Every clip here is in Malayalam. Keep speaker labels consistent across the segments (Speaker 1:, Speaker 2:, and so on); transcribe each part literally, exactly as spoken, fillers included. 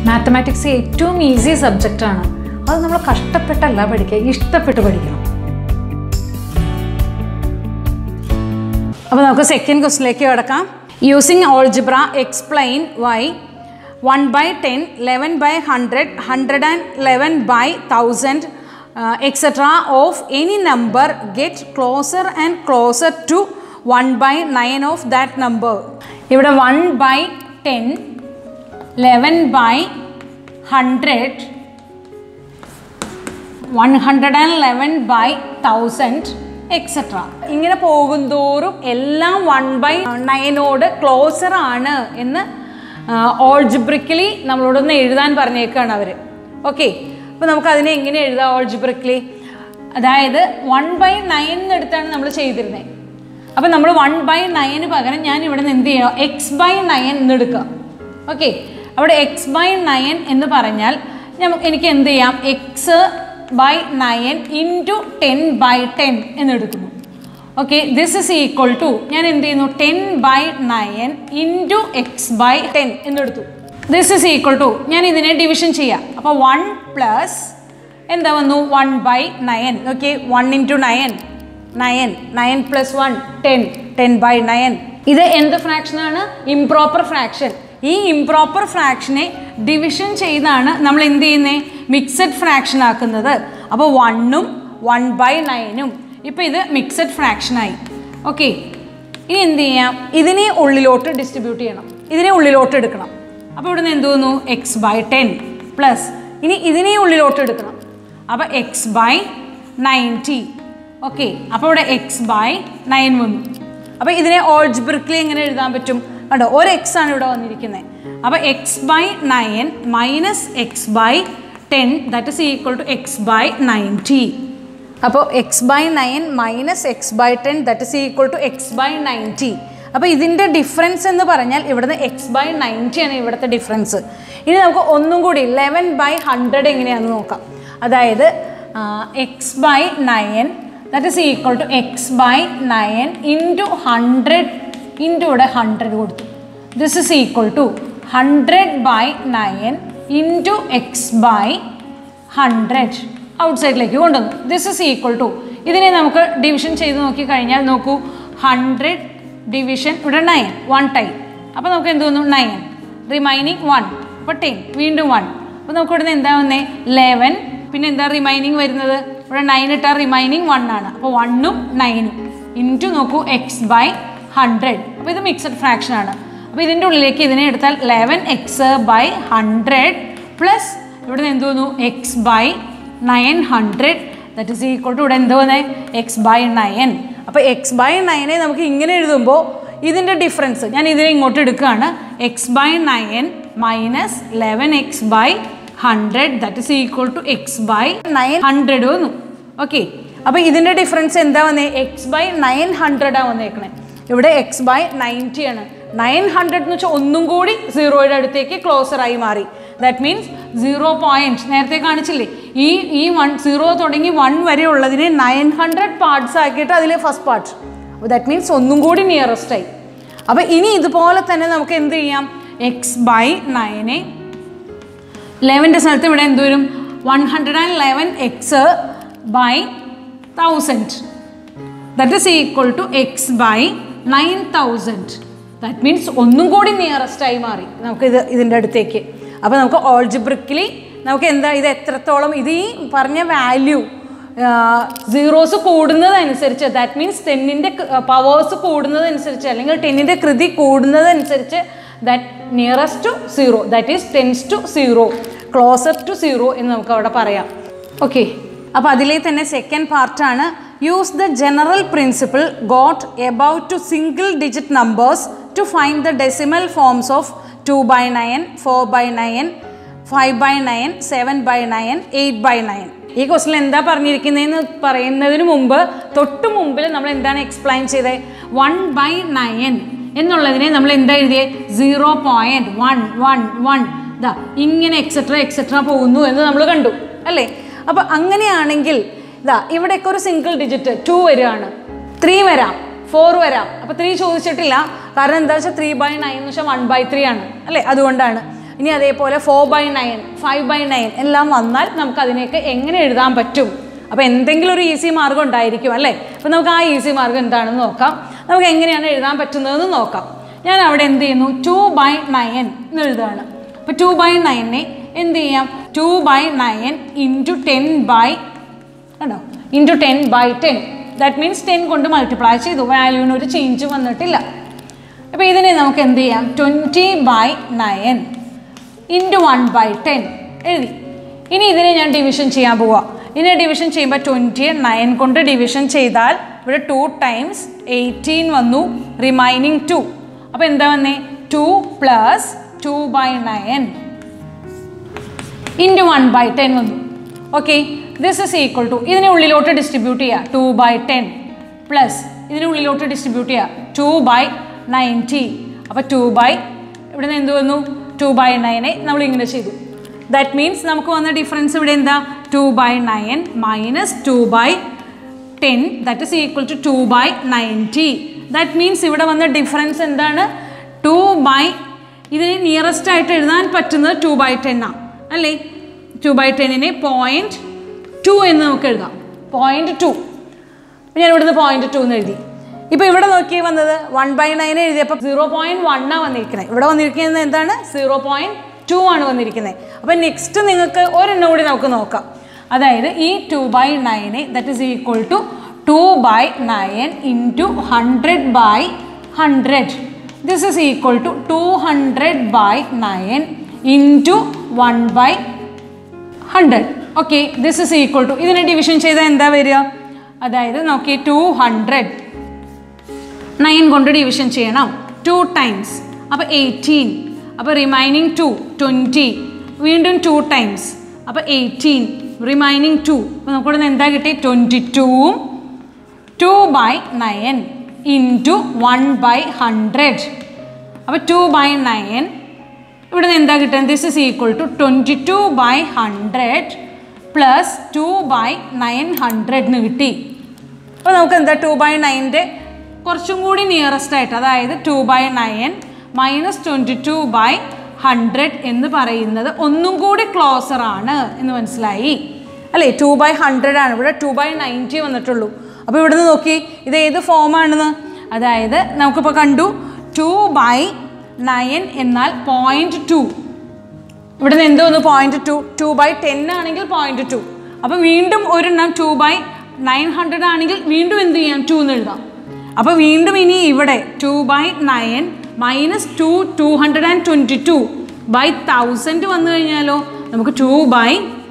Speaker 1: മാത്തമാറ്റിക്സ് ഏറ്റവും ഈസി സബ്ജക്റ്റാണ്. അത് നമ്മൾ കഷ്ടപ്പെട്ടല്ല പഠിക്കുക, ഇഷ്ടപ്പെട്ട് പഠിക്കണം. അപ്പോൾ നമുക്ക് സെക്കൻഡ് ക്വസ്റ്റിലേക്ക് കിടക്കാം. Using algebra explain why one by ten, eleven by one hundred, one hundred eleven by one thousand, uh, et cetera of any number get closer and closer to one by nine of that number. ഇവിടെ one by ten, eleven by one hundred, one hundred eleven by one thousand, et cetera. ഇങ്ങനെ പോകുന്തോറും എല്ലാം one by nine ഓട് ക്ലോസർ ആണ് എന്ന് ഓൾജിബ്രിക്കലി നമ്മളോടൊന്ന് എഴുതാൻ പറഞ്ഞേക്കാണ് അവർ. ഓക്കെ, അപ്പോൾ നമുക്കതിനെ എങ്ങനെ എഴുതാം ഓൾജിബ്രിക്കലി? അതായത് വൺ ബൈ നയൻ എടുത്താണ് നമ്മൾ ചെയ്തിരുന്നത്. അപ്പോൾ നമ്മൾ വൺ ബൈ നയന് പകരം ഞാൻ ഇവിടെ നിന്ന് എന്ത് ചെയ്യാം, എക്സ് ബൈ നയൻ എന്ന് എടുക്കുക. ഓക്കെ, അവിടെ എക്സ് ബൈ നയൻ എന്ന് പറഞ്ഞാൽ നമുക്ക് എനിക്ക് എന്ത് ചെയ്യാം, x by nine into ten by ten എന്നെടുക്കുന്നു. Okay, this is equal to ഞാൻ എന്ത് ചെയ്യുന്നു, ten by nine into x by ten എന്നെടുത്തു. ദിസ് ഇസ് ഈക്വൽ ടു ഞാൻ ഇതിനെ ഡിവിഷൻ ചെയ്യാം. അപ്പോൾ വൺ പ്ലസ് എന്താ വന്നു, one by nine. Okay, one into nine nine, nine plus one ten, ten by nine. ഇത് എന്ത് ഫ്രാക്ഷനാണ്, ഇംപ്രോപ്പർ ഫ്രാക്ഷൻ. ഈ ഇംപ്രോപ്പർ ഫ്രാക്ഷനെ ഡിവിഷൻ ചെയ്താണ് നമ്മൾ എന്ത് ചെയ്യുന്നത്, മിക്സഡ് ഫ്രാക്ഷൻ ആക്കുന്നത്. അപ്പോൾ വണ്ണും വൺ ബൈ നയനും ഇപ്പോൾ ഇത് മിക്സഡ് ഫ്രാക്ഷനായി. ഓക്കെ, ഇനി എന്ത് ചെയ്യാം, ഇതിനെ ഉള്ളിലോട്ട് ഡിസ്ട്രിബ്യൂട്ട് ചെയ്യണം, ഇതിനെ ഉള്ളിലോട്ട് എടുക്കണം. അപ്പോൾ ഇവിടെ നിന്ന് എന്ത് തോന്നുന്നു, എക്സ് ബൈ ടെൻ പ്ലസ് ഇനി ഇതിനെ ഉള്ളിലോട്ട് എടുക്കണം. അപ്പോൾ എക്സ് ബൈ നയൻറ്റി. ഓക്കെ, അപ്പോൾ ഇവിടെ എക്സ് ബൈ നയൻ വന്നു. അപ്പോൾ ഇതിനെ ഓൾജിബ്രിക്കലി എങ്ങനെ എഴുതാൻ പറ്റും, കണ്ടോ, ഒരു എക്സ് ആണ് ഇവിടെ വന്നിരിക്കുന്നത്. അപ്പോൾ x by nine minus x by ten that is equal to x by ninety. അപ്പോൾ x by nine minus x by ten that is equal to x by ninety. അപ്പോൾ ഇതിൻ്റെ ഡിഫറൻസ് എന്ന് പറഞ്ഞാൽ ഇവിടുന്ന് എക്സ് ബൈ നയൻറ്റി ആണ് ഇവിടുത്തെ ഡിഫറൻസ്. ഇനി നമുക്ക് ഒന്നും കൂടി ലെവൻ ബൈ ഹൺഡ്രഡ് എങ്ങനെയാണെന്ന് നോക്കാം. അതായത് x by nine that is equal to x by nine into hundred into ഇവിടെ ഹൺഡ്രഡ് കൊടുത്തു. This is equal to hundred by nine into x by hundred ഔട്ട് സൈഡിലേക്ക് കൊണ്ടുവന്നു. ദിസ് ഇസ് ഈക്വൽ ടു ഇതിനെ നമുക്ക് ഡിവിഷൻ ചെയ്ത് നോക്കിക്കഴിഞ്ഞാൽ നോക്കൂ, ഹൺഡ്രഡ് ഡിവിഷൻ ഇവിടെ നയൻ, വൺ ടൈം. അപ്പോൾ നമുക്ക് എന്ത് തോന്നുന്നു, നയൻ റിമൈനിങ് വൺ, അപ്പോൾ ടെൻ വീണ്ടും വൺ. അപ്പോൾ നമുക്ക് ഇവിടെ നിന്ന് എന്താ വന്നേ, ലെവൻ, പിന്നെ എന്താ റിമൈനിങ് വരുന്നത്, ഇവിടെ നയൻ ഇട്ടാൽ റിമൈനിങ് വൺ ആണ്. അപ്പോൾ വണ്ണും നയനും ഇൻറ്റു നോക്കൂ എക്സ് ബൈ ഹൺഡ്രഡ്. അപ്പോൾ ഇത് മിക്സഡ് ഫ്രാക്ഷൻ ആണ്. അപ്പോൾ ഇതിൻ്റെ ഉള്ളിലേക്ക് ഇതിനെ എടുത്താൽ eleven x by hundred plus ഇവിടെ നിന്ന് എന്ത് തോന്നുന്നു, x by nine hundred that is equal to ഇവിടെ എന്ത് വന്നേ, എക്സ് ബൈ നയൻ. അപ്പോൾ എക്സ് ബൈ നയനെ നമുക്ക് ഇങ്ങനെ എഴുതുമ്പോൾ ഇതിൻ്റെ ഡിഫറൻസ് ഞാൻ ഇതിനെ ഇങ്ങോട്ട് എടുക്കുകയാണ്, x by nine minus eleven x by hundred that is equal to x by nine hundred വന്നു. ഓക്കെ, അപ്പോൾ ഇതിൻ്റെ ഡിഫറൻസ് എന്താ വന്നേ, എക്സ് ബൈ നയൻ ഹൺഡ്രഡാണ് വന്നേക്കണേ. ഇവിടെ എക്സ് ബൈ നയൻറ്റി ആണ്. നയൻ ഹൺഡ്രഡ് എന്ന് വെച്ചാൽ ഒന്നും കൂടി സീറോയുടെ അടുത്തേക്ക് ക്ലോസറായി മാറി. ദാറ്റ് മീൻസ് സീറോ പോയിൻറ്റ് നേരത്തെ കാണിച്ചില്ലേ, ഈ ഈ വൺ സീറോ തുടങ്ങി വൺ വരെ ഉള്ളതിനെ നയൻ ഹൺഡ്രഡ് പാർട്സ് ആക്കിയിട്ട് അതിലെ ഫസ്റ്റ് പാർട്ട്. അപ്പോൾ ദാറ്റ് മീൻസ് ഒന്നും കൂടി നിയറസ്റ്റ് ആയി. അപ്പോൾ ഇനി ഇതുപോലെ തന്നെ നമുക്ക് എന്ത് ചെയ്യാം, എക്സ് ബൈ നയനെ ലെവൻ്റെ സ്ഥലത്ത് ഇവിടെ എന്ത് വരും, one hundred and eleven x by thousand that is equal to x by nine thousand. That means ഒന്നും കൂടി നിയറസ്റ്റ് ആയി മാറി നമുക്ക് ഇത് ഇതിൻ്റെ അടുത്തേക്ക്. അപ്പോൾ നമുക്ക് ഓൾജിബ്രിക്കലി നമുക്ക് എന്താ, ഇത് എത്രത്തോളം ഇത് ഈ പറഞ്ഞ വാല്യൂ സീറോസ് കൂടുന്നതനുസരിച്ച്, ദാറ്റ് മീൻസ് ടെന്നിൻ്റെ പവേഴ്സ് കൂടുന്നതനുസരിച്ച് അല്ലെങ്കിൽ ടെന്നിൻ്റെ കൃതി കൂടുന്നതനുസരിച്ച് that nearest to zero that is tends to zero, closer to zero എന്ന് നമുക്ക് അവിടെ പറയാം. ഓക്കെ, അപ്പോൾ അതിലെ തന്നെ സെക്കൻഡ് പാർട്ടാണ് use the general principle got about to single digit numbers to find the decimal forms of two by nine, four by nine, five by nine, seven by nine, eight by nine. ഈ ക്വസ്റ്റിൽ എന്താ പറഞ്ഞിരിക്കുന്നതെന്ന് പറയുന്നതിന് മുമ്പ് തൊട്ട് മുമ്പിൽ നമ്മൾ എന്താണ് എക്സ്പ്ലെയിൻ ചെയ്തത്, വൺ ബൈ നയൻ എന്നുള്ളതിനെ നമ്മൾ എന്താ എഴുതിയേ, zero point one one one ഇതാ ഇങ്ങനെ എക്സെട്ര എക്സെട്ര പോകുന്നു എന്ന് നമ്മൾ കണ്ടു അല്ലേ. അപ്പോൾ അങ്ങനെയാണെങ്കിൽ ഇതാ ഇവിടെയൊക്കെ ഒരു സിംഗിൾ ഡിജിറ്റ് ടു വരികയാണ്, ത്രീ വരാം, ഫോർ വരാം. അപ്പോൾ ത്രീ ചോദിച്ചിട്ടില്ല, കാരണം എന്താ വെച്ചാൽ ത്രീ ബൈ നയൻ എന്ന് വെച്ചാൽ വൺ ബൈ ത്രീ ആണ് അല്ലേ, അതുകൊണ്ടാണ്. ഇനി അതേപോലെ four by nine five by nine എല്ലാം വന്നാൽ നമുക്ക് അതിനെയൊക്കെ എങ്ങനെ എഴുതാൻ പറ്റും? അപ്പോൾ എന്തെങ്കിലും ഒരു ഈസി മാർഗ്ഗം ഉണ്ടായിരിക്കും അല്ലേ? അപ്പോൾ നമുക്ക് ആ ഈസി മാർഗ്ഗം എന്താണെന്ന് നോക്കാം. നമുക്ക് എങ്ങനെയാണ് എഴുതാൻ പറ്റുന്നതെന്ന് നോക്കാം. ഞാൻ അവിടെ എന്ത് ചെയ്യുന്നു, ടു ബൈ നയൻ എന്ന് എഴുതുകയാണ്. അപ്പോൾ ടു ബൈ നയനെ എന്ത് ചെയ്യാം, two by nine into ten by കണ്ടോ into ten by ten. That means ten കൊണ്ട് മൾട്ടിപ്ലൈ ചെയ്തു, വാല്യൂവിന് ഒരു ചേഞ്ച് വന്നിട്ടില്ല. അപ്പോൾ ഇതിനെ നമുക്ക് എന്ത് ചെയ്യാം, twenty by nine into one by ten എഴുതി. ഇനി ഇതിനെ ഞാൻ ഡിവിഷൻ ചെയ്യാൻ പോവാം. ഇതിനെ ഡിവിഷൻ ചെയ്യുമ്പോൾ ട്വൻറ്റിയെ നയൻ കൊണ്ട് ഡിവിഷൻ ചെയ്താൽ ഇവിടെ ടു ടൈംസ് എയ്റ്റീൻ വന്നു, റിമൈനിങ് ടു. അപ്പോൾ എന്താ വന്നേ, two plus two by nine into one by ten വന്നു. Okay, this is equal to ഇതിനെ ഉള്ളിലോട്ട് ഡിസ്ട്രിബ്യൂട്ട് ചെയ്യുക, ടു ബൈ ടെൻ പ്ലസ് ഇതിനെ ഉള്ളിലോട്ട് ഡിസ്ട്രിബ്യൂട്ട് ചെയ്യുക, ടു ബൈ നയൻറ്റി. അപ്പോൾ ടു ബൈ ഇവിടെ നിന്ന് എന്ത് വന്നു, ടു ബൈ നയനെ നമ്മൾ ഇങ്ങനെ ചെയ്തു. ദാറ്റ് മീൻസ് നമുക്ക് വന്ന ഡിഫറൻസ് ഇവിടെ എന്താ, two by nine minus two by ten that is equal to two by ninety. That means ഇവിടെ വന്ന ഡിഫറൻസ് എന്താണ്, ടു ബൈ ഇതിന് നിയറസ്റ്റ് ആയിട്ട് എഴുതാൻ പറ്റുന്നത് ടു ബൈ ടെൻ ആണ് അല്ലേ? ടു ബൈ ടെന്നിനെ പോയിൻറ്റ് ടു എന്ന് നമുക്ക് എഴുതാം, പോയിൻറ്റ് ടു. ഞാൻ ഇവിടുന്ന് പോയിൻറ്റ് ടു എന്ന് എഴുതി. ഇപ്പോൾ ഇവിടെ നോക്കി വന്നത് വൺ ബൈ നയൻ എഴുതിയപ്പോൾ സീറോ പോയിൻറ്റ് വൺ ആണ് വന്നിരിക്കുന്നത്. ഇവിടെ വന്നിരിക്കുന്നത് എന്താണ്, സീറോ പോയിൻറ്റ് ടു ആണ് വന്നിരിക്കുന്നത്. അപ്പോൾ നെക്സ്റ്റ് നിങ്ങൾക്ക് ഒരെണ്ണം കൂടി നമുക്ക് നോക്കാം. അതായത് ഈ ടു ബൈ നയനെ that is equal to two by nine into hundred by hundred. This is equal to two hundred by nine into one by hundred. Okay, this is equal to ഇതിനെ ഡിവിഷൻ ചെയ്താൽ എന്താ വരിക, അതായത് നോക്കി ടു ഹൺഡ്രഡ് നയൻ കൊണ്ട് ഡിവിഷൻ ചെയ്യണം, ടു ടൈംസ് അപ്പോൾ എയ്റ്റീൻ. അപ്പോൾ റിമൈനിങ് ടു ട്വൻറ്റി, വീണ്ടും ടു ടൈംസ് അപ്പോൾ എയ്റ്റീൻ, റിമൈനിങ് ടു. അപ്പോൾ നമുക്കിവിടെ എന്താ കിട്ടി, ട്വൻറ്റി ടൂവും to by nine into one by hundred. അപ്പോൾ ടു ബൈ നയൻ ഇവിടെ നിന്ന് എന്താ കിട്ടുന്നത്, this is equal to twenty two by hundred plus two by nine hundred എന്ന് കിട്ടി. അപ്പോൾ നമുക്ക് എന്താ, ടു ബൈ നയൻ്റെ കുറച്ചും കൂടി നിയറസ്റ്റ് ആയിട്ട്, അതായത് two by nine minus twenty two by hundred എന്ന് പറയുന്നത് ഒന്നും കൂടി ക്ലോസർ ആണ് എന്ന് മനസ്സിലായി അല്ലേ? ടു ബൈ ഹൺഡ്രഡ് ആണ്, ഇവിടെ ടു ബൈ നയൻറ്റി വന്നിട്ടുള്ളൂ. അപ്പോൾ ഇവിടെ നിന്ന് നോക്കി ഇത് ഏത് ഫോമാണെന്ന്, അതായത് നമുക്കിപ്പോൾ കണ്ടു ടു ബൈ നയൻ എന്നാൽ പോയിൻറ്റ് ടു. ഇവിടെ നിന്ന് എന്ത് വന്നു, point two. Two by ten ആണെങ്കിൽ പോയിൻറ്റ് ടു. അപ്പോൾ വീണ്ടും ഒരെണ്ണം ടു ബൈ നയൻ ഹൺഡ്രഡ് ആണെങ്കിൽ വീണ്ടും എന്ത് ചെയ്യാം, ടു എന്ന് എഴുതാം. അപ്പോൾ വീണ്ടും ഇനി ഇവിടെ two by nine minus two two hundred and twenty two by thousand വന്നു കഴിഞ്ഞാലോ നമുക്ക് ടു ബൈ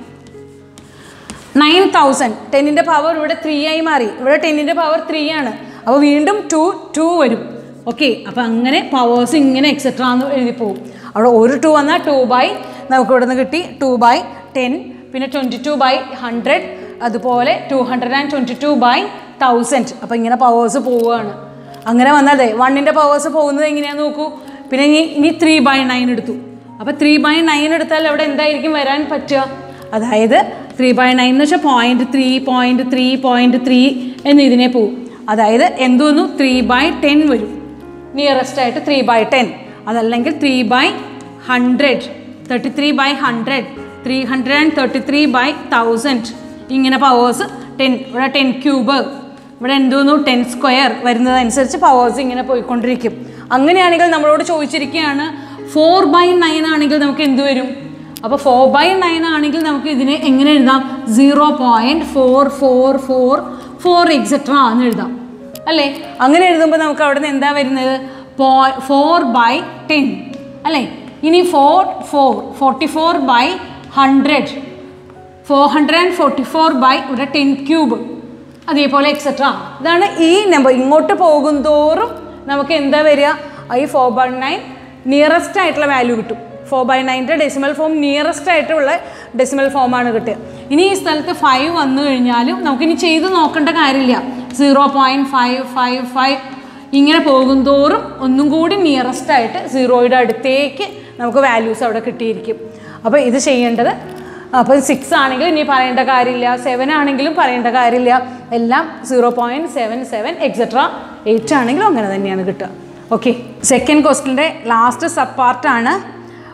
Speaker 1: നയൻ തൗസൻഡ്. ടെന്നിൻ്റെ പവർ ഇവിടെ ത്രീ ആയി മാറി, ഇവിടെ ടെന്നിൻ്റെ പവർ ത്രീ ആണ്. അപ്പോൾ വീണ്ടും ടു ടു വരും. ഓക്കെ, അപ്പോൾ അങ്ങനെ പവേഴ്സ് ഇങ്ങനെ എക്സെട്ര എന്ന് എഴുതി പോകും. അവിടെ ഒരു ടു വന്നാൽ ടു ബൈ നമുക്ക് ഇവിടെ നിന്ന് കിട്ടി ടു ബൈ ടെൻ, പിന്നെ ട്വൻറ്റി ടു ബൈ ഹൺഡ്രഡ്, അതുപോലെ two hundred and twenty two by thousand. അപ്പോൾ ഇങ്ങനെ പവേഴ്സ് പോവുകയാണ്. അങ്ങനെ വന്നാലേ വണ്ണിൻ്റെ പവേഴ്സ് പോകുന്നത് എങ്ങനെയാണെന്ന് നോക്കൂ. പിന്നെ ഇനി ഇനി ത്രീ ബൈ നയൻ എടുത്തു. അപ്പോൾ ത്രീ ബൈ നയൻ എടുത്താൽ അവിടെ എന്തായിരിക്കും വരാൻ പറ്റുക, അതായത് ത്രീ ബൈ നയൻ എന്ന് വെച്ചാൽ point three point three point three എന്ന് ഇതിനെ പോവും. അതായത് എന്ത് വന്നു, ത്രീ ബൈ ടെൻ വരും നിയറസ്റ്റ് ആയിട്ട്, ത്രീ ബൈ ടെൻ. അതല്ലെങ്കിൽ three by hundred, thirty three by hundred, three hundred and thirty three by thousand. ഇങ്ങനെ പവേഴ്സ് ടെൻ, ഇവിടെ ടെൻ ക്യൂബ്, ഇവിടെ എന്ത് വന്നു ടെൻ സ്ക്വയർ വരുന്നതനുസരിച്ച് പവേഴ്സ് ഇങ്ങനെ പോയിക്കൊണ്ടിരിക്കും. അങ്ങനെയാണെങ്കിൽ നമ്മളോട് ചോദിച്ചിരിക്കുകയാണ് ഫോർ ബൈ നയൻ ആണെങ്കിൽ നമുക്ക് എന്ത് വരും. അപ്പോൾ ഫോർ ബൈ നയൻ ആണെങ്കിൽ നമുക്ക് ഇതിനെ എങ്ങനെ എഴുതാം, zero point four four four four etcetera എന്ന് എഴുതാം അല്ലേ? അങ്ങനെ എഴുതുമ്പോൾ നമുക്ക് അവിടെ നിന്ന് എന്താ വരുന്നത്, പോ ഫോർ ബൈ ടെൻ അല്ലേ? ഇനി four four forty four by hundred, four hundred and forty four by ഇവിടെ ടെൻ ക്യൂബ്, അതേപോലെ എക്സെട്ര. ഇതാണ് ഈ നമ്പർ. ഇങ്ങോട്ട് പോകും തോറും നമുക്ക് എന്താ വരിക, ഈ ഫോർ ബൈ നയൻ നിയറസ്റ്റ് ആയിട്ടുള്ള വാല്യൂ കിട്ടും. ഫോർ ബൈ നയൻ്റെ ഡെസിമൽ ഫോം നിയറസ്റ്റ് ആയിട്ടുള്ള ഡെസിമൽ ഫോമാണ് കിട്ടുക. ഇനി ഈ സ്ഥലത്ത് ഫൈവ് വന്നു കഴിഞ്ഞാലും നമുക്കിനി ചെയ്ത് നോക്കേണ്ട കാര്യമില്ല. Zero point five five five ഇങ്ങനെ പോകും തോറും ഒന്നും കൂടി നിയറസ്റ്റ് ആയിട്ട് സീറോയുടെ അടുത്തേക്ക് നമുക്ക് വാല്യൂസ് അവിടെ കിട്ടിയിരിക്കും. അപ്പോൾ ഇത് ചെയ്യേണ്ടത്, അപ്പോൾ സിക്സ് ആണെങ്കിൽ ഇനി പറയേണ്ട കാര്യമില്ല, സെവൻ ആണെങ്കിലും പറയേണ്ട കാര്യമില്ല, എല്ലാം zero point seven seven etcetera. Eight ആണെങ്കിലും അങ്ങനെ തന്നെയാണ് കിട്ടുക. ഓക്കെ, സെക്കൻഡ് ക്വസ്റ്റ്യൻ്റെ ലാസ്റ്റ് സബ് പാർട്ടാണ്.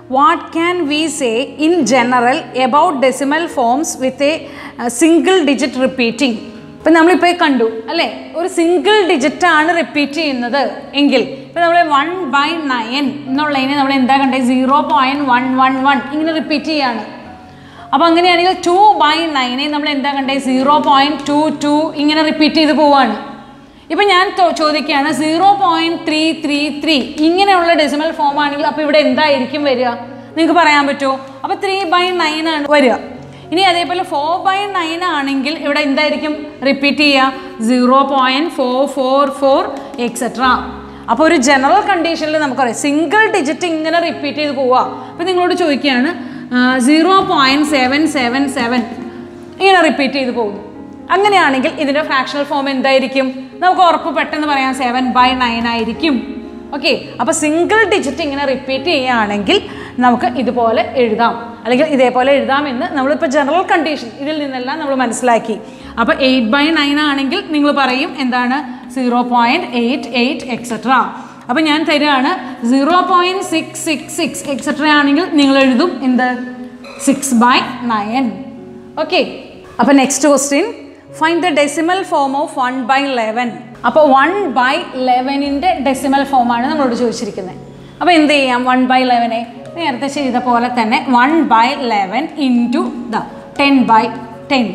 Speaker 1: what can we say in general about decimal forms with a uh, single digit repeating? ഇപ്പം നമ്മളിപ്പോൾ കണ്ടു അല്ലേ, ഒരു സിംഗിൾ ഡിജിറ്റ് ആണ് റിപ്പീറ്റ് ചെയ്യുന്നത് എങ്കിൽ ഇപ്പം നമ്മൾ വൺ ബൈ നയൻ എന്നുള്ളതിനെ നമ്മൾ എന്താ കണ്ടത്, zero point one one one ഇങ്ങനെ റിപ്പീറ്റ് ചെയ്യാണ്. അപ്പോൾ അങ്ങനെയാണെങ്കിൽ ടു ബൈ നയനെ നമ്മൾ എന്താ കണ്ടത്, സീറോ പോയിൻറ്റ് ടു ടു ഇങ്ങനെ റിപ്പീറ്റ് ചെയ്ത് പോവാണ്. ഇപ്പം ഞാൻ ചോദിക്കുകയാണ് zero point three three three ഇങ്ങനെയുള്ള ഡെസിമൽ ഫോം ആണെങ്കിൽ അപ്പോൾ ഇവിടെ എന്തായിരിക്കും വരിക, നിങ്ങൾക്ക് പറയാൻ പറ്റുമോ? അപ്പോൾ ത്രീ ബൈ നയൻ ആണ് വരിക. ഇനി അതേപോലെ ഫോർ ബൈ നയൻ ആണെങ്കിൽ ഇവിടെ എന്തായിരിക്കും റിപ്പീറ്റ് ചെയ്യുക, zero point four four four etcetera. അപ്പോൾ ഒരു ജനറൽ കണ്ടീഷനിൽ നമുക്കറിയാം സിംഗിൾ ഡിജിറ്റ് ഇങ്ങനെ റിപ്പീറ്റ് ചെയ്ത് പോവുക. അപ്പോൾ നിങ്ങളോട് ചോദിക്കുകയാണ് zero point seven seven seven ഇങ്ങനെ റിപ്പീറ്റ് ചെയ്ത് പോകുന്നു. അങ്ങനെയാണെങ്കിൽ ഇതിൻ്റെ ഫ്രാക്ഷണൽ ഫോം എന്തായിരിക്കും, നമുക്ക് ഉറപ്പ് പെട്ടെന്ന് പറയാം സെവൻ ബൈ നയൻ ആയിരിക്കും. ഓക്കെ, അപ്പോൾ സിംഗിൾ ഡിജിറ്റ് ഇങ്ങനെ റിപ്പീറ്റ് ചെയ്യുകയാണെങ്കിൽ നമുക്ക് ഇതുപോലെ എഴുതാം, അല്ലെങ്കിൽ ഇതേപോലെ എഴുതാമെന്ന് നമ്മളിപ്പോൾ ജനറൽ കണ്ടീഷൻ ഇതിൽ നിന്നെല്ലാം നമ്മൾ മനസ്സിലാക്കി. അപ്പോൾ എയ്റ്റ് ബൈ നയൻ ആണെങ്കിൽ നിങ്ങൾ പറയും എന്താണ്, zero point eight eight etcetera. അപ്പോൾ ഞാൻ തരികയാണ് zero point six six six etcetera ആണെങ്കിൽ നിങ്ങൾ എഴുതും എന്ത്, സിക്സ് ബൈ നയൻ. ഓക്കെ, അപ്പോൾ next question, find the decimal form of one by eleven. അപ്പോൾ വൺ ബൈ ലെവനിൻ്റെ ഡെസിമൽ ഫോമാണ് നമ്മളോട് ചോദിച്ചിരിക്കുന്നത്. അപ്പോൾ എന്ത് ചെയ്യാം, വൺ ബൈ ലെവനെ നേരത്തെ ചെയ്ത പോലെ തന്നെ one by eleven into the ten by ten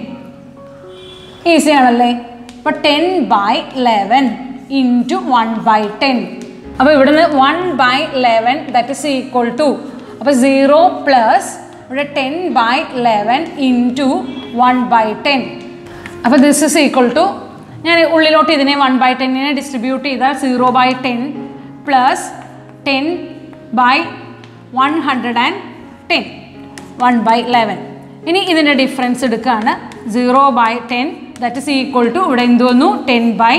Speaker 1: easy ആണല്ലേ. അപ്പോൾ ten by eleven into one by ten. അപ്പോൾ ഇവിടുന്ന് one by eleven that is equal to, അപ്പോൾ സീറോ പ്ലസ് ഇവിടെ ten by eleven into one by ten. അപ്പോൾ ദിസ് ഇസ് ഈക്വൽ ടു, ഞാൻ ഉള്ളിലോട്ട് ഇതിനെ വൺ ബൈ ടെന്നിനെ ഡിസ്ട്രിബ്യൂട്ട് ചെയ്താൽ zero by ten plus ten by one hundred and ten, one by eleven. ഇനി ഇതിൻ്റെ ഡിഫറൻസ് എടുക്കുകയാണ്, zero by ten that is equal to ഇവിടെ എന്ത് വന്നു, ten by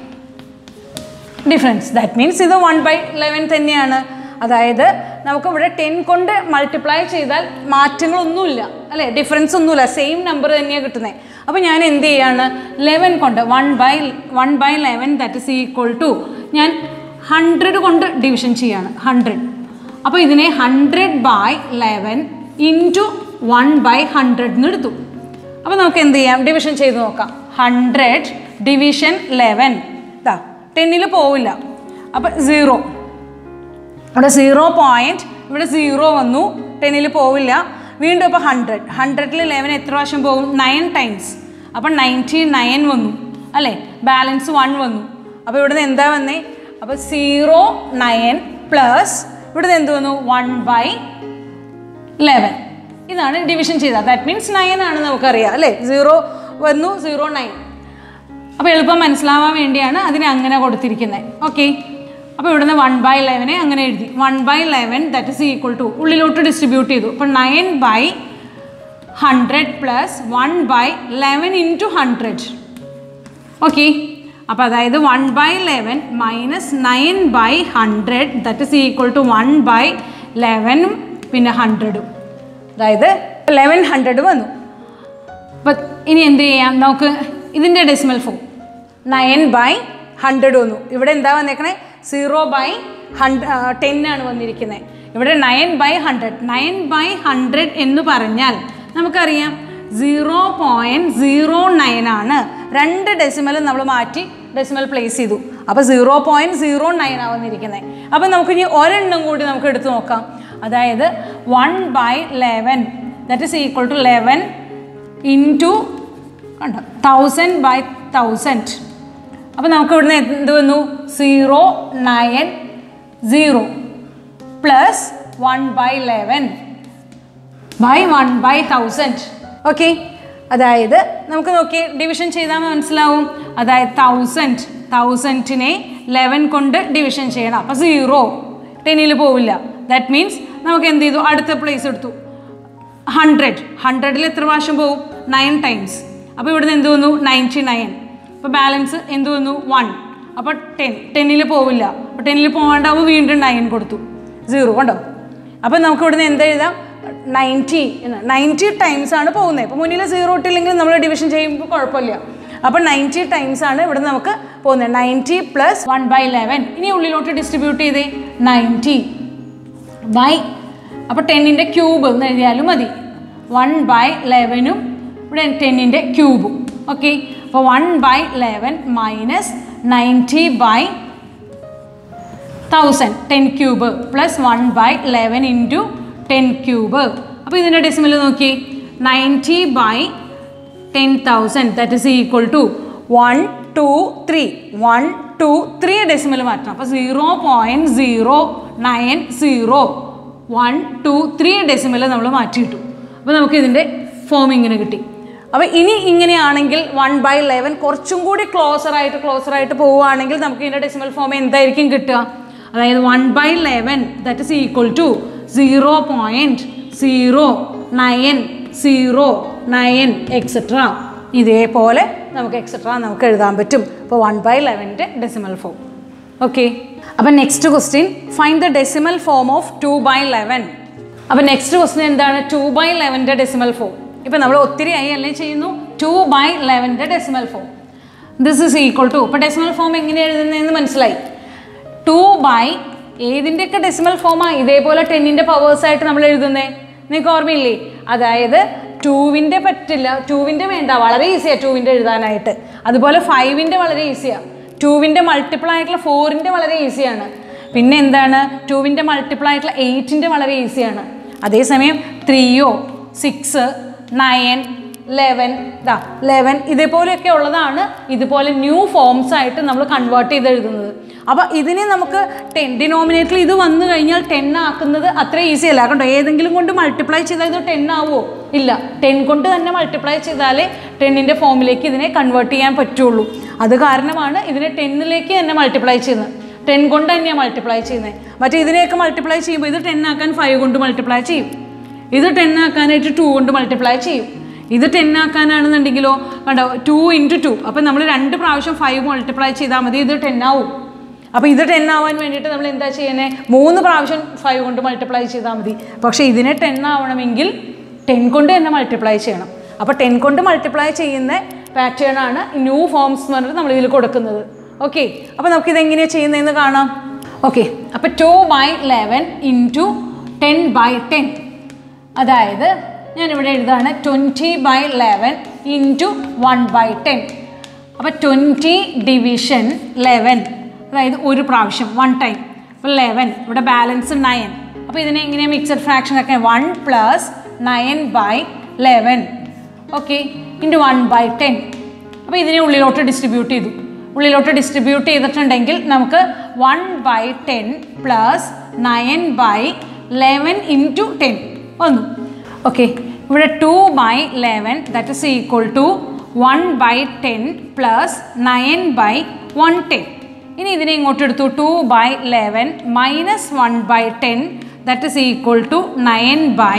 Speaker 1: difference. That means ഇത് വൺ ബൈ ലെവൻ തന്നെയാണ്. അതായത് നമുക്ക് ഇവിടെ ടെൻ കൊണ്ട് മൾട്ടിപ്ലൈ ചെയ്താൽ മാറ്റങ്ങളൊന്നുമില്ല അല്ലേ, ഡിഫറൻസ് ഒന്നുമില്ല, സെയിം നമ്പർ തന്നെയാണ് കിട്ടുന്നത്. അപ്പോൾ ഞാൻ എന്ത് ചെയ്യാണ്, ലെവൻ കൊണ്ട് one by one by eleven that is equal to ഞാൻ ഹൺഡ്രഡ് കൊണ്ട് ഡിവിഷൻ ചെയ്യാണ്, ഹൺഡ്രഡ്. അപ്പോൾ ഇതിനെ hundred by eleven into one by hundred എന്ന് എടുത്തു. അപ്പോൾ നമുക്ക് എന്ത് ചെയ്യാം, ഡിവിഷൻ ചെയ്ത് നോക്കാം. ഹൺഡ്രഡ് ഡിവിഷൻ ലെവൻ, ഇതാ ടെന്നിൽ പോവില്ല, അപ്പോൾ സീറോ, ഇവിടെ സീറോ പോയിൻറ്റ് ഇവിടെ സീറോ വന്നു, ടെന്നിൽ പോവില്ല. വീണ്ടും ഇപ്പോൾ ഹൺഡ്രഡ്, ഹൺഡ്രഡിൽ ലെവൻ എത്ര പ്രാവശ്യം പോകും, നയൻ ടൈംസ്. അപ്പം നയൻറ്റി നയൻ വന്നു അല്ലേ, ബാലൻസ് വൺ വന്നു. അപ്പോൾ ഇവിടുന്ന് എന്താ വന്നേ, അപ്പോൾ സീറോ നയൻ പ്ലസ് ഇവിടുന്ന് എന്ത് വന്നു, വൺ ബൈ ലെവൻ. ഇതാണ് ഡിവിഷൻ ചെയ്തത്. ദാറ്റ് മീൻസ് നയൻ ആണ് നമുക്കറിയാം അല്ലേ, സീറോ വന്നു സീറോ നയൻ. അപ്പോൾ എളുപ്പം മനസ്സിലാവാൻ വേണ്ടിയാണ് അതിനെ അങ്ങനെ കൊടുത്തിരിക്കുന്നത്. ഓക്കെ, അപ്പോൾ ഇവിടുന്ന് വൺ ബൈ ലെവനെ അങ്ങനെ എഴുതി, one by eleven that is equal to ഉള്ളിലോട്ട് ഡിസ്ട്രിബ്യൂട്ട് ചെയ്തു. അപ്പോൾ nine by hundred plus one by eleven into hundred. Okay, അപ്പോൾ അതായത് one by eleven minus nine by hundred that is equal to one by ലെവനും പിന്നെ ഹൺഡ്രഡും, അതായത് ലെവൻ ഹൺഡ്രഡ് വന്നു. അപ്പം ഇനി എന്ത് ചെയ്യാം, നമുക്ക് ഇതിൻ്റെ decimal form nine by hundred വന്നു. ഇവിടെ എന്താ വന്നേക്കണേ, സീറോ ബൈ ഹൺഡ്ര ടെൻ ആണ് വന്നിരിക്കുന്നത്. ഇവിടെ nine by hundred, nine by hundred എന്ന് പറഞ്ഞാൽ നമുക്കറിയാം സീറോ പോയിൻറ്റ് സീറോ നയൻ ആണ്. രണ്ട് ഡെസിമൽ നമ്മൾ മാറ്റി ഡെസിമൽ പ്ലേസ് ചെയ്തു, അപ്പോൾ സീറോ പോയിൻറ്റ് സീറോ നയൻ ആണ് വന്നിരിക്കുന്നത്. അപ്പോൾ നമുക്കിനി ഒരെണ്ണം കൂടി നമുക്ക് എടുത്തു നോക്കാം. അതായത് one by eleven that is equal to eleven into കണ്ടോ തൗസൻഡ് ബൈ തൗസൻഡ്. അപ്പോൾ നമുക്ക് ഇവിടുന്ന് എന്ത് വന്നു, zero nine zero plus one by eleven by one by thousand. Okay, അതായത് നമുക്ക് നോക്കി ഡിവിഷൻ ചെയ്താൽ മനസ്സിലാവും. അതായത് തൗസൻഡ് തൗസൻഡിനെ ലെവൻ കൊണ്ട് ഡിവിഷൻ ചെയ്യണം, അപ്പോൾ സീറോ ടെന്നിൽ പോവില്ല. ദാറ്റ് മീൻസ് നമുക്ക് എന്ത് ചെയ്തു, അടുത്ത പ്ലേസ് എടുത്തു. ഹൺഡ്രഡ്, ഹൺഡ്രഡിൽ എത്ര പ്രാവശ്യം പോകും, നയൻ ടൈംസ്. അപ്പോൾ ഇവിടുന്ന് എന്ത് വന്നു, നയൻറ്റി നയൻ. അപ്പോൾ ബാലൻസ് എന്ത് വന്നു, വൺ. അപ്പോൾ ടെൻ, ടെന്നിൽ പോവില്ല. അപ്പോൾ ടെന്നിൽ പോകാണ്ടാവുമ്പോൾ വീണ്ടും നയൻ കൊടുത്തു, സീറോ കണ്ടോ. അപ്പോൾ നമുക്ക് ഇവിടുന്ന് എന്താ എഴുതാം, നയൻറ്റി എന്ന്. നയൻറ്റി ടൈംസ് ആണ് പോകുന്നത്. ഇപ്പോൾ മുന്നിൽ സീറോ ഇട്ടില്ലെങ്കിൽ നമ്മൾ ഡിവിഷൻ ചെയ്യുമ്പോൾ കുഴപ്പമില്ല. അപ്പോൾ നയൻറ്റി ടൈംസ് ആണ് ഇവിടെ നമുക്ക് പോകുന്നത്. Ninety plus one by eleven. ഇനി ഉള്ളിലോട്ട് ഡിസ്ട്രിബ്യൂട്ട് ചെയ്തേ, നയൻറ്റി ബൈ അപ്പോൾ ടെന്നിൻ്റെ ക്യൂബ് എന്ന് എഴുതിയാലും മതി. വൺ ബൈ ലെവനും ഇവിടെ ടെന്നിൻ്റെ ക്യൂബും. ഓക്കെ, അപ്പോൾ one by eleven minus ninety by thousand ten cube plus one by eleven into ten cube. അപ്പോൾ ഇതിൻ്റെ ഡെസിമൽ നോക്കി, ninety by ten thousand that is equal to one two three one two three decimal മാറ്റണം. അപ്പോൾ zero point zero nine zero one two three decimal നമ്മൾ മാറ്റിയിട്ടു. അപ്പോൾ നമുക്ക് ഇതിൻ്റെ ഫോം ഇങ്ങനെ കിട്ടി. അപ്പോൾ ഇനി ഇങ്ങനെയാണെങ്കിൽ വൺ ബൈ ലെവൻ കുറച്ചും കൂടി ക്ലോസറായിട്ട് ക്ലോസറായിട്ട് പോവുകയാണെങ്കിൽ നമുക്ക് ഇതിൻ്റെ ഡെസിമൽ ഫോം എന്തായിരിക്കും കിട്ടുക? അതായത് one by eleven that is equal to zero point zero nine zero nine etcetera. ഇതേപോലെ നമുക്ക് എക്സെട്ര നമുക്ക് എഴുതാൻ പറ്റും. അപ്പോൾ വൺ ബൈ ലെവൻ്റെ ഡെസിമൽ ഫോം. ഓക്കെ, അപ്പോൾ next question, find the decimal form of two by eleven. അപ്പോൾ നെക്സ്റ്റ് ക്വസ്റ്റ്യൻ എന്താണ്? ടു ബൈ ലെവൻ്റെ ഡെസിമൽ ഫോം. ഇപ്പം നമ്മൾ ഒത്തിരി ആയി അല്ലേ ചെയ്യുന്നു. ടു ബൈ ലെവൻ്റെ decimal form this is equal to. ഇപ്പോൾ ഡെസിമൽ ഫോം എങ്ങനെ എഴുതുന്നതെന്ന് മനസ്സിലായി. ടു ബൈ ഏതിൻ്റെയൊക്കെ ഡെസിമൽ ഫോമാണ് ഇതേപോലെ ടെന്നിൻ്റെ പവേഴ്സായിട്ട് നമ്മൾ എഴുതുന്നത്? നിങ്ങൾക്ക് ഓർമ്മയില്ലേ? അതായത് ടൂവിൻ്റെ പറ്റില്ല, ടൂവിൻ്റെ വേണ്ട, വളരെ ഈസിയാണ് ടൂവിൻ്റെ എഴുതാനായിട്ട്. അതുപോലെ ഫൈവിൻ്റെ വളരെ ഈസിയാണ്. ടൂവിൻ്റെ മൾട്ടിപ്പിൾ ആയിട്ടുള്ള ഫോറിൻ്റെ വളരെ ഈസിയാണ്. പിന്നെ എന്താണ്? ടൂവിൻ്റെ മൾട്ടിപ്പിൾ ആയിട്ടുള്ള എയ്റ്റിൻ്റെ വളരെ ഈസിയാണ്. അതേസമയം ത്രീയോ സിക്സ് നയൻ ലെവൻ ദാ ലെവൻ ഇതേപോലെയൊക്കെ ഉള്ളതാണ് ഇതുപോലെ ന്യൂ ഫോംസ് ആയിട്ട് നമ്മൾ കൺവേർട്ട് ചെയ്ത് എഴുതുന്നത്. അപ്പോൾ ഇതിനെ നമുക്ക് ടെൻ ഡിനോമിനേറ്ററിൽ ഇത് വന്നു കഴിഞ്ഞാൽ ടെൻ ആക്കുന്നത് അത്ര ഈസി അല്ല. കണ്ടോ, ഏതെങ്കിലും കൊണ്ട് മൾട്ടിപ്ലൈ ചെയ്താൽ ഇത് ടെൻ ആവുമോ? ഇല്ല, ടെൻ കൊണ്ട് തന്നെ മൾട്ടിപ്ലൈ ചെയ്താലേ ടെന്നിൻ്റെ ഫോമിലേക്ക് ഇതിനെ കൺവേർട്ട് ചെയ്യാൻ പറ്റുള്ളൂ. അത് കാരണമാണ് ഇതിനെ ടെന്നിലേക്ക് തന്നെ മൾട്ടിപ്ലൈ ചെയ്യുന്നത്. ടെൻ കൊണ്ട് തന്നെയാണ് മൾട്ടിപ്ലൈ ചെയ്യുന്നത്. മറ്റേ ഇതിനെയൊക്കെ മൾട്ടിപ്ലൈ ചെയ്യുമ്പോൾ ഇത് ടെൻ ആക്കാൻ ഫൈവ് കൊണ്ട് മൾട്ടിപ്ലൈ ചെയ്യും, ഇത് ടെൻ ആക്കാനായിട്ട് ടു കൊണ്ട് മൾട്ടിപ്ലൈ ചെയ്യും. ഇത് ടെൻ ആക്കാനാണെന്നുണ്ടെങ്കിലോ കണ്ടോ ടു ഇൻറ്റു ടു. അപ്പം നമ്മൾ രണ്ട് പ്രാവശ്യം ഫൈവ് മൾട്ടിപ്ലൈ ചെയ്താൽ മതി, ഇത് ടെൻ ആവും. അപ്പോൾ ഇത് ടെൻ ആവാൻ വേണ്ടിയിട്ട് നമ്മൾ എന്താ ചെയ്യുന്നത്? മൂന്ന് പ്രാവശ്യം ഫൈവ് കൊണ്ട് മൾട്ടിപ്ലൈ ചെയ്താൽ മതി. പക്ഷേ ഇതിനെ ടെൻ ആവണമെങ്കിൽ ടെൻ കൊണ്ട് തന്നെ മൾട്ടിപ്ലൈ ചെയ്യണം. അപ്പോൾ ടെൻ കൊണ്ട് മൾട്ടിപ്ലൈ ചെയ്യുന്ന പാറ്റേൺ ആണ് ന്യൂ ഫോംസ് എന്ന് പറഞ്ഞിട്ട് നമ്മൾ ഇതിൽ കൊടുക്കുന്നത്. ഓക്കെ, അപ്പോൾ നമുക്കിതെങ്ങനെയാണ് ചെയ്യുന്നതെന്ന് കാണാം. ഓക്കെ, അപ്പോൾ two by eleven into ten by ten. അതായത് ഞാനിവിടെ എഴുതാണ് twenty by eleven into one by ten. അപ്പോൾ ട്വൻറ്റി ഡിവിഷൻ ലെവൻ, അതായത് ഒരു പ്രാവശ്യം വൺ ടൈം. അപ്പോൾ ലെവൻ, ഇവിടെ ബാലൻസ് നയൻ. അപ്പോൾ ഇതിനെ എങ്ങനെയാണ് മിക്സഡ് ഫ്രാക്ഷൻ ഒക്കെ? One plus nine by eleven okay into one by ten. അപ്പോൾ ഇതിനെ ഉള്ളിലോട്ട് ഡിസ്ട്രിബ്യൂട്ട് ചെയ്തു. ഉള്ളിലോട്ട് ഡിസ്ട്രിബ്യൂട്ട് ചെയ്തിട്ടുണ്ടെങ്കിൽ നമുക്ക് one by ten plus nine by eleven into ten വന്നു. ഓക്കെ, ഇവിടെ two by eleven that is equal to one by ten plus nine by one ten. ഇനി ഇതിനെ ഇങ്ങോട്ട് എടുത്തു. Two by eleven minus one by ten that is equal to nine by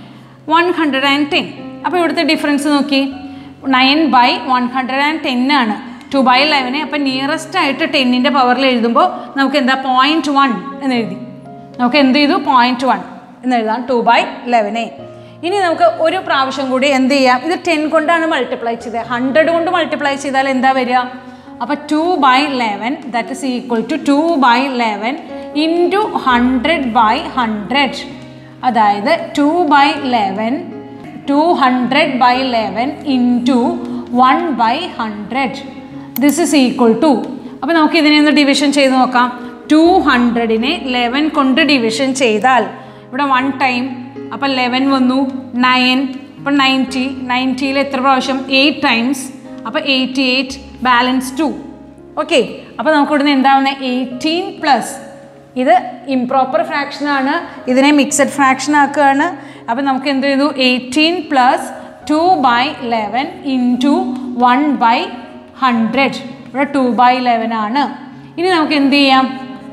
Speaker 1: one hundred and ten. അപ്പോൾ ഇവിടുത്തെ ഡിഫറൻസ് നോക്കി, nine by one hundred and ten ആണ് ടു ബൈ ലെവന്. അപ്പം നിയറസ്റ്റ് ആയിട്ട് ടെന്നിൻ്റെ പവറിൽ എഴുതുമ്പോൾ നമുക്ക് എന്താ പോയിൻറ്റ് വൺ എന്ന് എഴുതി. നമുക്ക് എന്ത് ചെയ്തു? പോയിൻറ്റ് വൺ എന്ന് എഴുതാം ടു ബൈ ലെവനെ. ഇനി നമുക്ക് ഒരു പ്രാവശ്യം കൂടി എന്ത് ചെയ്യാം? ഇത് ടെൻ കൊണ്ടാണ് മൾട്ടിപ്ലൈ ചെയ്തത്. ഹൺഡ്രഡ് കൊണ്ട് മൾട്ടിപ്ലൈ ചെയ്താൽ എന്താ വരിക? അപ്പോൾ two by eleven that is equal to two by eleven into hundred by hundred. അതായത് two by eleven two hundred by eleven into one by hundred this is equal to. അപ്പോൾ നമുക്ക് ഇതിനെ ഒന്ന് ഡിവിഷൻ ചെയ്ത് നോക്കാം. ടു ഹൺഡ്രഡിനെ ലെവൻ കൊണ്ട് ഡിവിഷൻ ചെയ്താൽ ഇവിടെ വൺ ടൈം, അപ്പം ലെവൻ വന്നു, നയൻ, അപ്പം നയൻറ്റി. നയൻറ്റിയിൽ എത്ര പ്രാവശ്യം? Eight times. അപ്പോൾ eighty eight balance two. Okay, അപ്പോൾ നമുക്ക് ഇവിടുന്ന് എന്താവുന്നത്? എയ്റ്റീൻ പ്ലസ് ഇത് ഇംപ്രോപ്പർ ഫ്രാക്ഷനാണ്, ഇതിനെ മിക്സഡ് ഫ്രാക്ഷൻ ആക്കുകയാണ്. അപ്പോൾ നമുക്ക് എന്ത് ചെയ്തു? Eighteen plus two by eleven into one by hundred. ഇവിടെ ടു ബൈ ലെവൻ ആണ്. ഇനി നമുക്ക് എന്ത് ചെയ്യാം?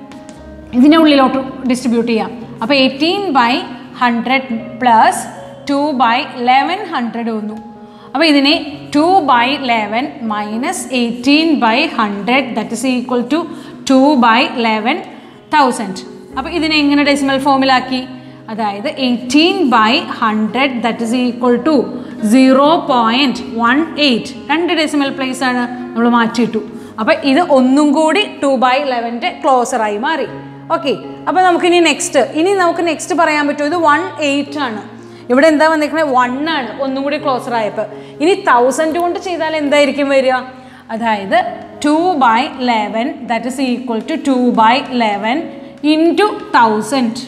Speaker 1: ഇതിനെ ഉള്ളിലോട്ട് ഡിസ്ട്രിബ്യൂട്ട് ചെയ്യാം. അപ്പോൾ eighteen by hundred plus two by eleven hundred വന്നു. അപ്പോൾ ഇതിനെ two by eleven minus eighteen by hundred that is equal to two by eleven thousand. അപ്പോൾ ഇതിനെ എങ്ങനെ ഡെസിമൽ ഫോമിലാക്കി? അതായത് eighteen by hundred that is equal to zero point one eight. രണ്ട് ഡെസിമൽ പ്ലേസ് ആണ് നമ്മൾ മാറ്റിയിട്ടു. അപ്പോൾ ഇത് ഒന്നും കൂടി ടു ബൈ ലെവൻ്റെ ക്ലോസറായി മാറി. ഓക്കെ, അപ്പോൾ നമുക്കിനി നെക്സ്റ്റ് ഇനി നമുക്ക് നെക്സ്റ്റ് പറയാൻ പറ്റുമോ? ഇത് വൺ എയ്റ്റ് ആണ്. ഇവിടെ എന്താ വന്നിരിക്കുന്നത്? വൺ ആണ്, ഒന്നും കൂടി ക്ലോസർ ആയപ്പോൾ. ഇനി തൗസൻഡ് കൊണ്ട് ചെയ്താൽ എന്തായിരിക്കും വരിക? അതായത് two by eleven that is equal to two by eleven into thousand.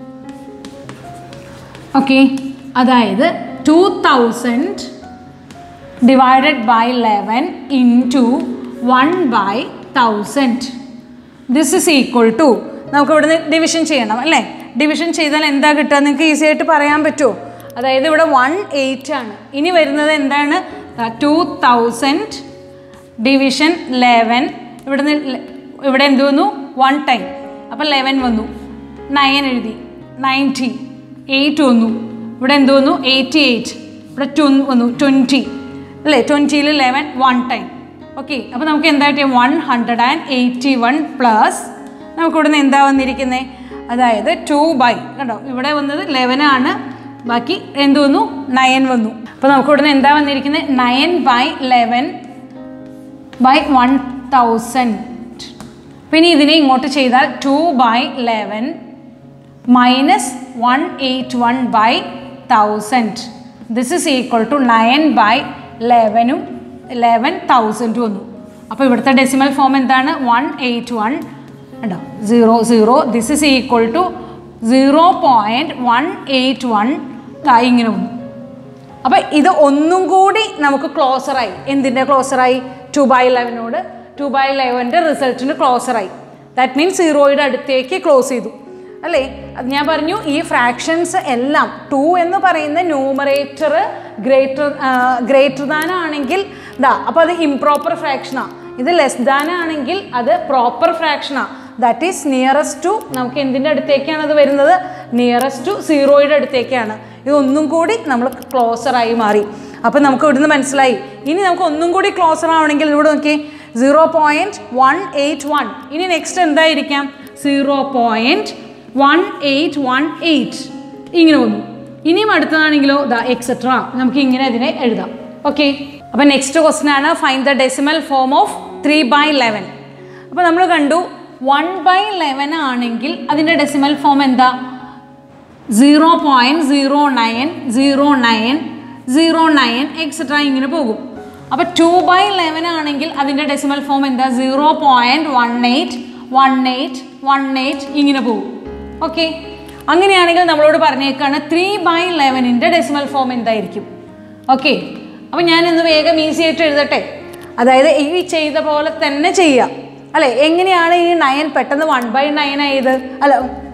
Speaker 1: Okay, അതായത് two thousand divided by eleven into one by thousand. This is equal to, നമുക്ക് ഇവിടുന്ന് ഡിവിഷൻ ചെയ്യണം അല്ലേ? ഡിവിഷൻ ചെയ്താൽ എന്താ കിട്ടുക? നിങ്ങൾക്ക് ഈസി ആയിട്ട് പറയാൻ പറ്റുമോ? അതായത് ഇവിടെ വൺ എയ്റ്റ് ആണ്. ഇനി വരുന്നത് എന്താണ്? Two thousand division eleven. ഇവിടുന്ന് ഇവിടെ എന്ത് വന്നു? One time. അപ്പോൾ ലെവൻ വന്നു, നയൻ എഴുതി, നയൻറ്റി, എയ്റ്റ് വന്നു, ഇവിടെ എന്ത് വന്നു? എയ്റ്റി എയ്റ്റ്, ഇവിടെ ടു വന്നു, ട്വൻറ്റി അല്ലേ? ട്വൻറ്റിയിൽ ലെവൻ വൺ ടൈം. ഓക്കെ, അപ്പോൾ നമുക്ക് എന്താ കിട്ടിയ? One hundred and eighty one plus നമുക്ക് ഇവിടുന്ന് എന്താ വന്നിരിക്കുന്നത്? അതായത് ടു ബൈ, കണ്ടോ ഇവിടെ വന്നത് ലെവൻ ആണ്, ബാക്കി എന്ത് വന്നു? നയൻ വന്നു. അപ്പോൾ നമുക്ക് ഇവിടുന്ന് എന്താ വന്നിരിക്കുന്നത്? Nine by eleven by one thousand. പിന്നെ ഇതിനെ ഇങ്ങോട്ട് ചെയ്താൽ two by eleven minus one eight one by thousand. This is equal to nine by ലെവനും ലെവൻ തൗസൻഡ് വന്നു. അപ്പോൾ ഇവിടുത്തെ ഡെസിമൽ ഫോം എന്താണ്? വൺ എയ്റ്റ് വൺ ഉണ്ടോ? Zero zero. This is equal to zero point one eight one ഇങ്ങനെ വന്നു. അപ്പോൾ ഇത് ഒന്നും കൂടി നമുക്ക് ക്ലോസറായി. എന്തിൻ്റെ ക്ലോസറായി? ടു ബൈ ലെവനോട് ടു ബൈ ലെവൻ്റെ റിസൾട്ടിന് ക്ലോസറായി. ദാറ്റ് മീൻസ് സീറോയുടെ അടുത്തേക്ക് ക്ലോസ് ചെയ്തു അല്ലേ? അത് ഞാൻ പറഞ്ഞു ഈ ഫ്രാക്ഷൻസ് എല്ലാം ടു എന്ന് പറയുന്ന ന്യൂമറേറ്റർ ഗ്രേറ്റർ ഗ്രേറ്റർ ദാൻ ആണെങ്കിൽ ദാ അപ്പോൾ അത് ഇംപ്രോപ്പർ ഫ്രാക്ഷനാണ്. ഇത് ലെസ് ദാൻ ആണെങ്കിൽ അത് പ്രോപ്പർ ഫ്രാക്ഷനാണ്. ദാറ്റ് ഈസ് നിയറസ്റ്റ് ടു, നമുക്ക് എന്തിൻ്റെ അടുത്തേക്കാണ് അത് വരുന്നത്? നിയറസ്റ്റ് ടു സീറോയുടെ അടുത്തേക്കാണ്. ഇതൊന്നും കൂടി നമ്മൾ ക്ലോസറായി മാറി. അപ്പോൾ നമുക്ക് ഇവിടുന്ന് മനസ്സിലായി. ഇനി നമുക്ക് ഒന്നും കൂടി ക്ലോസർ ആവണമെങ്കിൽ ഇവിടെ നോക്കി, zero point one eight one. ഇനി നെക്സ്റ്റ് എന്തായിരിക്കാം? Zero point one eight one eight ഇങ്ങനെ വന്നു. ഇനിയും അടുത്തതാണെങ്കിലോ ദാ എക്സെട്ര, നമുക്ക് ഇങ്ങനെ അതിനെ എഴുതാം. ഓക്കെ, അപ്പോൾ നെക്സ്റ്റ് ക്വസ്റ്റ്യൻ ആണ് find the decimal form of three by eleven. അപ്പോൾ നമ്മൾ കണ്ടു വൺ ബൈ ലെവൻ ആണെങ്കിൽ അതിൻ്റെ ഡെസിമൽ ഫോം എന്താ? Zero point zero nine zero nine zero nine etcetera ഇങ്ങനെ പോകും. അപ്പോൾ ടു ബൈ ലെവൻ ആണെങ്കിൽ അതിൻ്റെ ഡെസിമൽ ഫോം എന്താ? Zero point one eight one eight one eight ഇങ്ങനെ പോകും. ഓക്കെ, അങ്ങനെയാണെങ്കിൽ നമ്മളോട് പറഞ്ഞേക്കാണ് ത്രീ ബൈ ലെവനിൻ്റെ ഡെസിമൽ ഫോം എന്തായിരിക്കും? ഓക്കെ, അപ്പോൾ ഞാനിന്ന് വേഗം ഈസി ആയിട്ട് എഴുതട്ടെ. അതായത് ഈ ചെയ്ത പോലെ തന്നെ ചെയ്യുക അല്ലേ? എങ്ങനെയാണ് ഈ നയൻ പെട്ടെന്ന് വൺ ബൈ നയൻ ആയത്? അല്ല,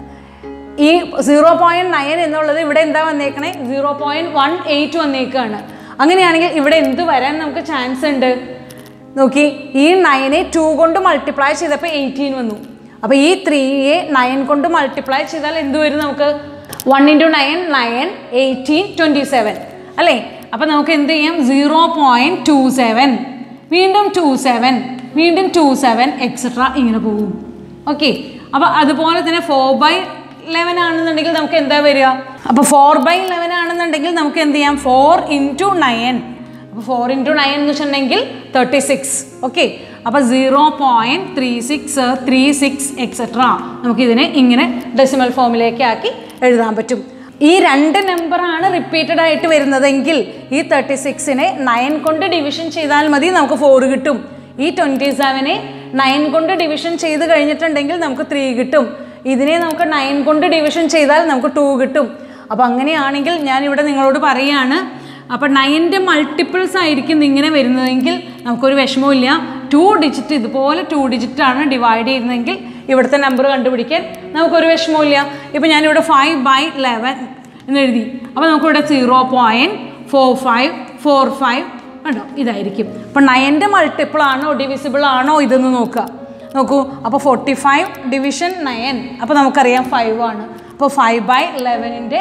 Speaker 1: ഈ സീറോ പോയിൻറ്റ് നയൻ എന്നുള്ളത് ഇവിടെ എന്താ വന്നേക്കണേ? സീറോ പോയിൻറ്റ് വൺ എയ്റ്റ് വന്നേക്കാണ്. അങ്ങനെയാണെങ്കിൽ ഇവിടെ എന്ത് വരാൻ നമുക്ക് ചാൻസ് ഉണ്ട്? നോക്കി, ഈ നയനെ ടു കൊണ്ട് മൾട്ടിപ്ലൈ ചെയ്തപ്പോൾ എയ്റ്റീൻ വന്നു. അപ്പോൾ ഈ ത്രീയെ നയൻ കൊണ്ട് മൾട്ടിപ്ലൈ ചെയ്താൽ എന്ത് വരും? നമുക്ക് one into nine nine, eighteen, twenty seven അല്ലേ? അപ്പോൾ നമുക്ക് എന്ത് ചെയ്യാം? സീറോ പോയിൻറ്റ് ടു സെവൻ, വീണ്ടും ടു സെവൻ, വീണ്ടും ടു സെവൻ എക്സെട്ര ഇങ്ങനെ പോകും. ഓക്കെ, അപ്പോൾ അതുപോലെ തന്നെ ഫോർ ബൈ ലെവൻ ആണെന്നുണ്ടെങ്കിൽ നമുക്ക് എന്താ വരിക? അപ്പോൾ ഫോർ ബൈ ലെവൻ ആണെന്നുണ്ടെങ്കിൽ നമുക്ക് എന്ത് ചെയ്യാം? Four into nine. അപ്പോൾ ഫോർ ഇൻറ്റു നയൻ എന്ന് വെച്ചിട്ടുണ്ടെങ്കിൽ തേർട്ടി സിക്സ്. ഓക്കെ, അപ്പോൾ zero point three six three six et cetera നമുക്കിതിനെ ഇങ്ങനെ ഡെസിമൽ ഫോമിലേക്ക് ആക്കി എഴുതാൻ പറ്റും. ഈ രണ്ട് നമ്പറാണ് റിപ്പീറ്റഡ് ആയിട്ട് വരുന്നതെങ്കിൽ ഈ തേർട്ടി സിക്സിനെ നയൻ കൊണ്ട് ഡിവിഷൻ ചെയ്താൽ മതി, നമുക്ക് ഫോർ കിട്ടും. ഈ ട്വൻറ്റി സെവനെ നയൻ കൊണ്ട് ഡിവിഷൻ ചെയ്ത് കഴിഞ്ഞിട്ടുണ്ടെങ്കിൽ നമുക്ക് ത്രീ കിട്ടും. ഇതിനെ നമുക്ക് നയൻ കൊണ്ട് ഡിവിഷൻ ചെയ്താൽ നമുക്ക് ടു കിട്ടും. അപ്പോൾ അങ്ങനെയാണെങ്കിൽ ഞാനിവിടെ നിങ്ങളോട് പറയുകയാണ്, അപ്പോൾ നയൻ്റെ മൾട്ടിപ്പിൾസ് ആയിരിക്കും ഇങ്ങനെ വരുന്നതെങ്കിൽ നമുക്കൊരു വിഷമമില്ല. ടു ഡിജിറ്റ് ഇതുപോലെ ടു ഡിജിറ്റാണ് ഡിവൈഡ് ചെയ്യുന്നതെങ്കിൽ ഇവിടുത്തെ നമ്പർ കണ്ടുപിടിക്കാൻ നമുക്കൊരു വിഷമമില്ല. ഇപ്പോൾ ഞാനിവിടെ ഫൈവ് ബൈ ലെവൻ എന്ന് എഴുതി. അപ്പോൾ നമുക്കിവിടെ zero point four five four five ഉണ്ടോ ഇതായിരിക്കും. അപ്പോൾ നയൻ്റെ മൾട്ടിപ്പിൾ ആണോ ഡിവിസിബിൾ ആണോ ഇതെന്ന് നോക്കുക. നോക്കൂ, അപ്പോൾ ഫോർട്ടി ഫൈവ് ഡിവിഷൻ നയൻ, അപ്പോൾ നമുക്കറിയാം ഫൈവ് ആണ്. അപ്പോൾ ഫൈവ് ബൈ ലെവനിൻ്റെ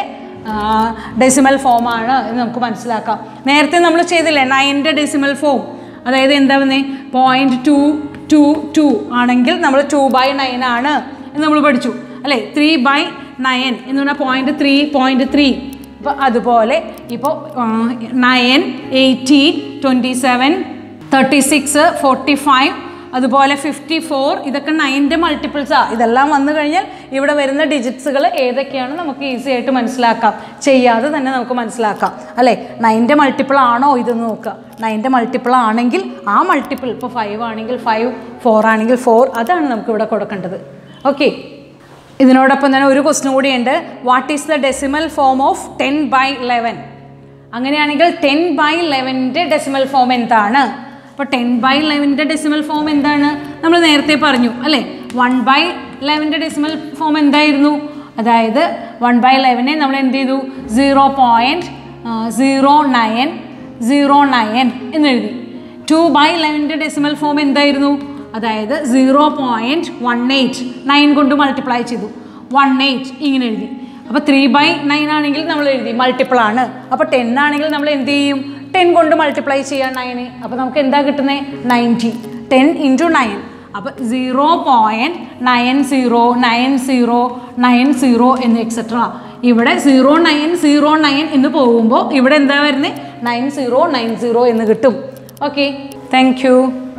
Speaker 1: ഡെസിമൽ ഫോമാണ് എന്ന് നമുക്ക് മനസ്സിലാക്കാം. നേരത്തെ നമ്മൾ ചെയ്തില്ലേ നയൻ്റെ ഡെസിമൽ ഫോം, അതായത് എന്താ വന്നേ? പോയിൻറ്റ് ടു ടു ടു ആണെങ്കിൽ നമ്മൾ ടു ബൈ നയൻ ആണ് എന്ന് നമ്മൾ പഠിച്ചു അല്ലേ? ത്രീ ബൈ നയൻ എന്ന് പറഞ്ഞാൽ പോയിൻറ്റ് ത്രീ പോയിൻറ്റ് ത്രീ. ഇപ്പോൾ അതുപോലെ ഇപ്പോൾ nine, eighteen, twenty seven, thirty six, forty five, അതുപോലെ ഫിഫ്റ്റി ഫോർ, ഇതൊക്കെ നയൻ്റെ മൾട്ടിപ്പിൾസാണ്. ഇതെല്ലാം വന്നു കഴിഞ്ഞാൽ ഇവിടെ വരുന്ന ഡിജിറ്റ്സുകൾ ഏതൊക്കെയാണ് നമുക്ക് ഈസി ആയിട്ട് മനസ്സിലാക്കാം, ചെയ്യാതെ തന്നെ നമുക്ക് മനസ്സിലാക്കാം അല്ലേ. നയൻ്റെ മൾട്ടിപ്പിൾ ആണോ ഇതെന്ന് നോക്കുക. നയൻ്റെ മൾട്ടിപ്പിൾ ആണെങ്കിൽ ആ മൾട്ടിപ്പിൾ ഇപ്പോൾ ഫൈവ് ആണെങ്കിൽ ഫൈവ്, ഫോർ ആണെങ്കിൽ ഫോർ, അതാണ് നമുക്ക് ഇവിടെ കൊടുക്കേണ്ടത്. ഓക്കെ, ഇതിനോടൊപ്പം തന്നെ ഒരു ക്വസ്റ്റ്യൻ കൂടിയുണ്ട്. What is the decimal form of ten by eleven? അങ്ങനെയാണെങ്കിൽ ടെൻ ബൈ ലെവൻ്റെ ഡെസിമൽ ഫോം എന്താണ്? അപ്പോൾ ടെൻ ബൈ ലെവൻ്റെ ഡെസിമൽ ഫോം എന്താണ്? നമ്മൾ നേരത്തെ പറഞ്ഞു അല്ലേ. വൺ ബൈ ലെവൻ്റെ ഡെസിമൽ ഫോം എന്തായിരുന്നു? അതായത് വൺ ബൈ ലെവനെ നമ്മൾ എന്ത് ചെയ്തു? Zero point zero nine zero nine എന്നെഴുതി. ടു ബൈ ലെവൻ്റെ ഡെസിമൽ ഫോം എന്തായിരുന്നു? അതായത് zero point one eight, nine കൊണ്ട് മൾട്ടിപ്ലൈ ചെയ്തു, വൺ എയ്റ്റ് ഇങ്ങനെ എഴുതി. അപ്പോൾ ത്രീ ബൈ നയൻ ആണെങ്കിൽ നമ്മൾ എഴുതി മൾട്ടിപ്പിൾ ആണ്. അപ്പോൾ ടെൻ ആണെങ്കിൽ നമ്മൾ എന്ത് ചെയ്യും? ടെൻ കൊണ്ട് മൾട്ടിപ്ലൈ ചെയ്യാൻ നയന്. അപ്പോൾ നമുക്ക് എന്താ കിട്ടുന്നത്? നയൻറ്റി. ടെൻ ഇൻറ്റു നയൻ, അപ്പോൾ zero point nine zero nine zero nine zero എന്ന് എക്സെട്ര. ഇവിടെ സീറോ നയൻ സീറോ നയൻ എന്ന് പോകുമ്പോൾ ഇവിടെ എന്താ വരുന്നത്? നയൻ സീറോ നയൻ സീറോ എന്ന് കിട്ടും. Okay, thank U.